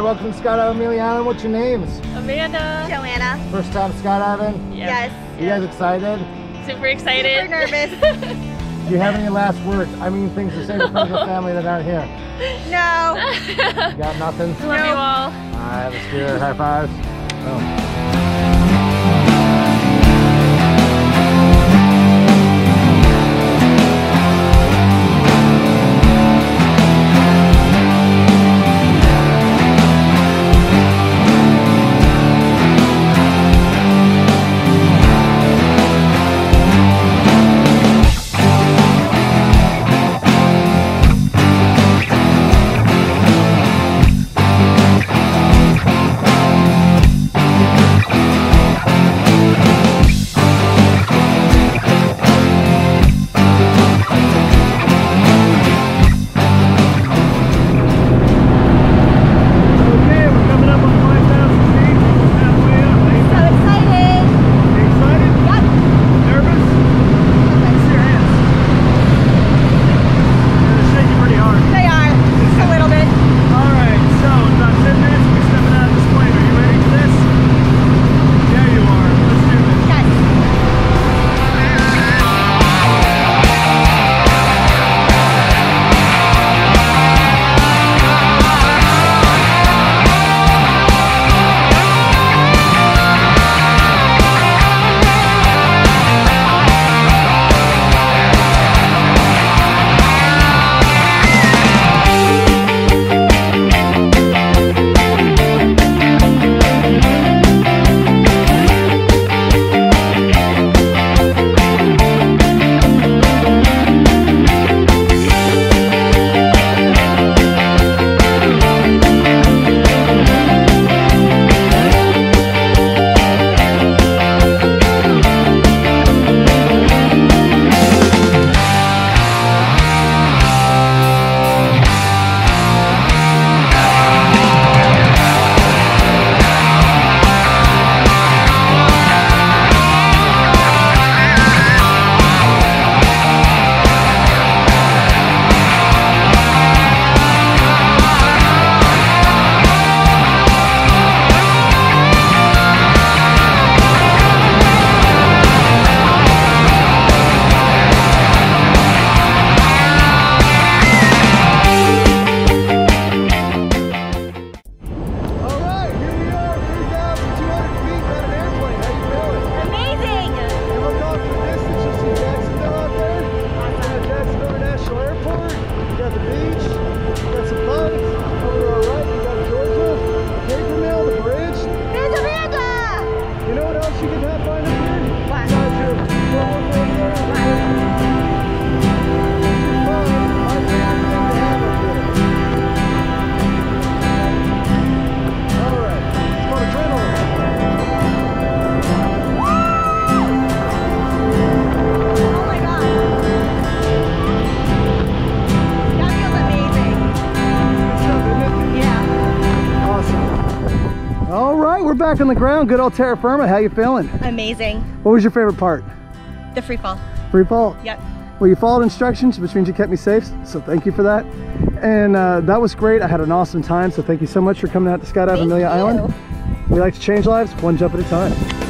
welcome to Skydiving Amelia Island. What's your names? Amanda. Joanna. First time skydiving? Yes. You guys excited? Super excited. Super nervous. Do you have any last words? I mean, things to say to friends and family that aren't here. No. You got nothing? Love you all. Alright, let's do it. High fives. Boom. We're back on the ground. Good old terra firma. How you feeling? Amazing. What was your favorite part? The free fall. Free fall? Yep. Well, you followed instructions, which means you kept me safe, so thank you for that. And that was great. I had an awesome time, so thank you so much for coming out to Skydiving Amelia Island. We like to change lives one jump at a time.